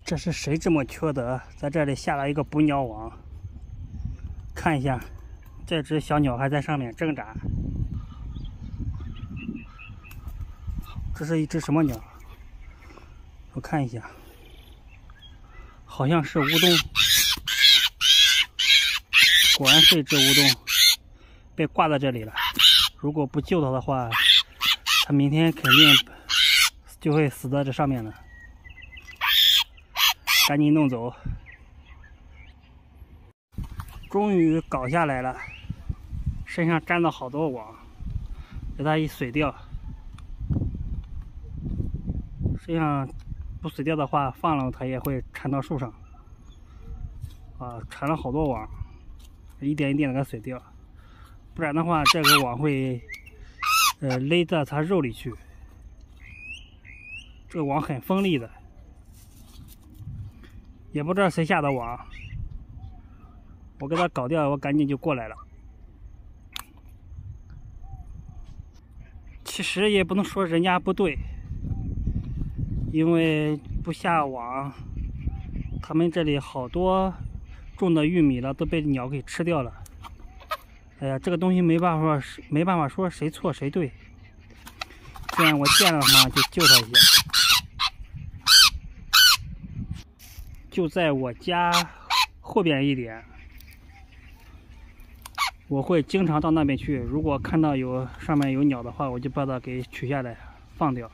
这是谁这么缺德，在这里下了一个捕鸟网？看一下，这只小鸟还在上面挣扎。这是一只什么鸟？我看一下，好像是乌冬。果然是一只乌冬，被挂在这里了。如果不救它的话，它明天肯定就会死在这上面了。赶紧弄走。终于搞下来了，身上粘了好多网，给它一水掉。身上不水掉的话，放了它也会缠到树上。缠了好多网，一点一点的给它水掉，不然的话，这个网会勒到它肉里去。这个网很锋利的。也不知道谁下的网，我给它搞掉，我赶紧就过来了。其实也不能说人家不对，因为不下网，他们这里好多种的玉米了都被鸟给吃掉了。哎呀，这个东西没办法说谁错谁对。既然我见了嘛，就救它一下。就在我家后边一点，我会经常到那边去。如果看到上面有鸟的话，我就把它给取下来放掉。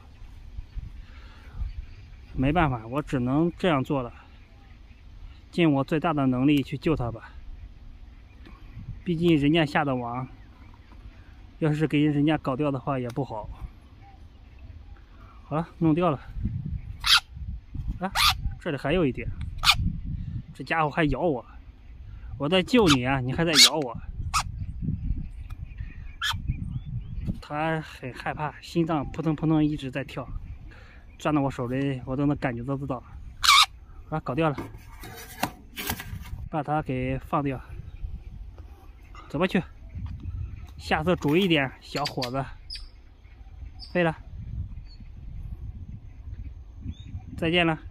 没办法，我只能这样做了，尽我最大的能力去救它吧。毕竟人家下的网，要是给人家搞掉的话也不好。好了，弄掉了。这里还有一点。这家伙还咬我，我在救你啊，你还在咬我。他很害怕，心脏扑腾扑腾一直在跳，攥到我手里，我都能感觉得到。搞掉了，把它给放掉。走吧去，下次注意点，小伙子。废了，再见了。